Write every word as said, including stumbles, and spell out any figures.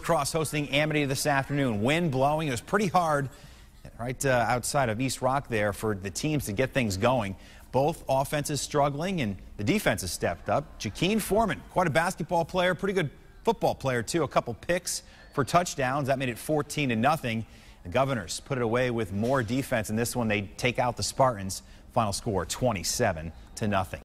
Cross hosting Amity this afternoon. Wind blowing. It was pretty hard right uh, outside of East Rock there for the teams to get things going. Both offenses struggling, and the defense has stepped up. Jaqueen Foreman, quite a basketball player, pretty good football player too. A couple picks for touchdowns. That made it fourteen to nothing. The Governors put it away with more defense in this one. They take out the Spartans. Final score twenty-seven to nothing.